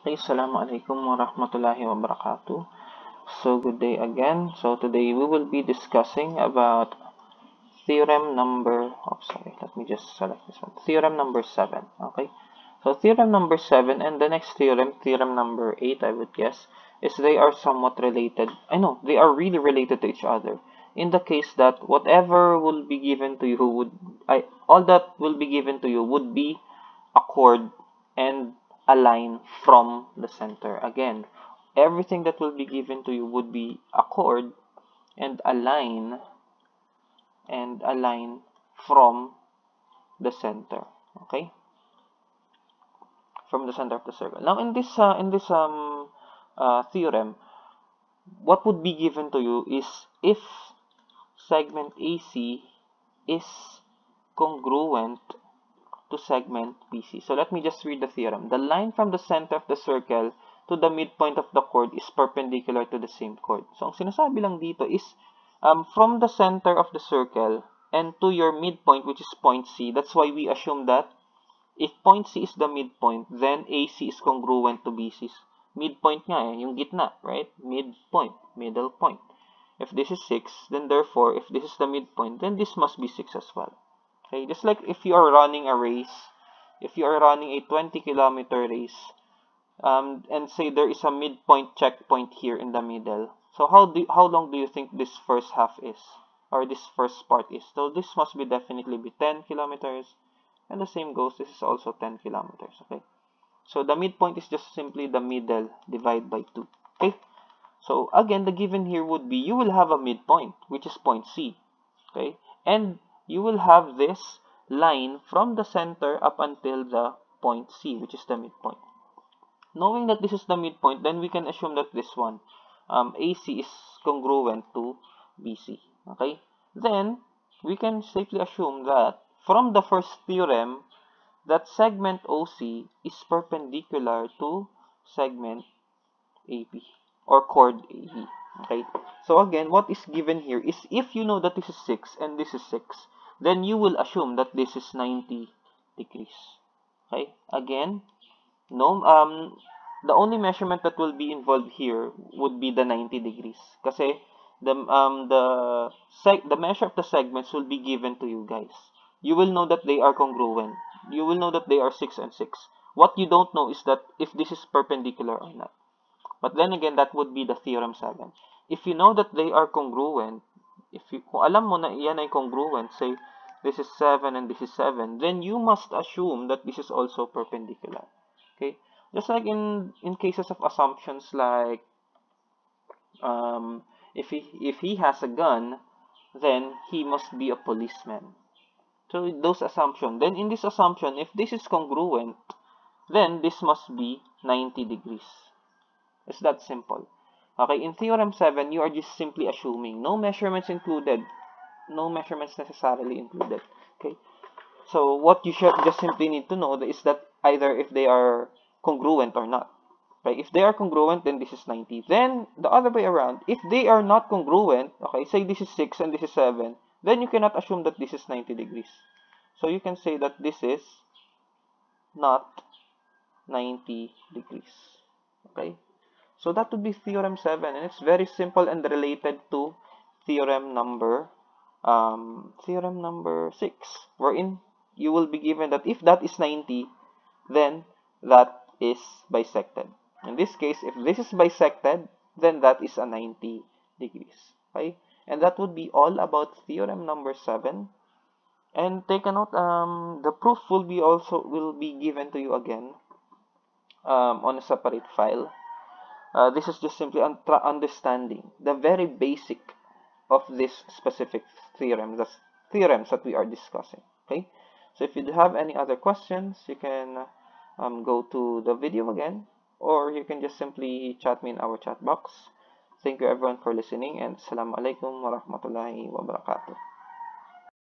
Hey, Assalamualaikum warahmatullahi wabarakatuh. So good day again. So today we will be discussing about theorem number, oh sorry, let me just select this one. Theorem number 7, okay? So theorem number 7 and the next theorem, theorem number 8, I would guess, is they are somewhat related. I know, they are really related to each other. In the case that whatever will be given to you all that will be given to you would be a chord and a line from the center. Again, everything that will be given to you would be a chord and a line from the center. Okay, from the center of the circle. Now, in this theorem, what would be given to you is if segment AC is congruent to segment BC. So let me just read the theorem. The line from the center of the circle to the midpoint of the chord is perpendicular to the same chord. So ang sinasabi lang dito is from the center of the circle and to your midpoint, which is point C. That's why we assume that if point C is the midpoint, then AC is congruent to BC's midpoint nga eh, yung gitna, right? Midpoint, middle point. If this is 6, then therefore, if this is the midpoint, then this must be 6 as well. Okay, just like if you are running a race, if you are running a 20-kilometer race, and say there is a midpoint checkpoint here in the middle. So how long do you think this first half is, or this first part is? So this must be definitely be 10 kilometers, and the same goes. This is also 10 kilometers. Okay, so the midpoint is just simply the middle divided by 2. Okay, so again, the given here would be you will have a midpoint, which is point C. Okay, and you will have this line from the center up until the point C, which is the midpoint. Knowing that this is the midpoint, then we can assume that this one, AC is congruent to BC. Okay? Then, we can safely assume that from the first theorem, that segment OC is perpendicular to segment AB or chord AB. Okay? So again, what is given here is if you know that this is 6 and this is 6, then you will assume that this is 90 degrees. Okay? Again, no, the only measurement that will be involved here would be the 90 degrees. Kasi the measure of the segments will be given to you guys. You will know that they are congruent. You will know that they are 6 and 6. What you don't know is that if this is perpendicular or not. But then again, that would be the theorem 7. If you know that they are congruent, kung alam mo na iyan ay congruent, say this is 7 and this is 7, then you must assume that this is also perpendicular. Okay, just like in cases of assumptions like if he has a gun, then he must be a policeman. So those assumptions. Then in this assumption, if this is congruent, then this must be 90 degrees. It's that simple. Okay, in theorem 7, you are just simply assuming no measurements included, no measurements necessarily included. Okay, so what you should just simply need to know is that either if they are congruent or not. Okay, if they are congruent, then this is 90. Then the other way around, if they are not congruent, okay, say this is 6 and this is 7, then you cannot assume that this is 90 degrees. So you can say that this is not 90 degrees. Okay, so that would be theorem 7, and it's very simple and related to theorem number 6, wherein you will be given that if that is 90, then that is bisected. In this case, if this is bisected, then that is a 90 degrees. Okay, and that would be all about theorem number 7. And take a note, the proof will be given to you again on a separate file. This is just simply understanding the very basic of this specific theorem, the theorems that we are discussing. Okay, so if you have any other questions, you can go to the video again, or you can just simply chat me in our chat box. Thank you everyone for listening, and Assalamualaikum warahmatullahi wabarakatuh.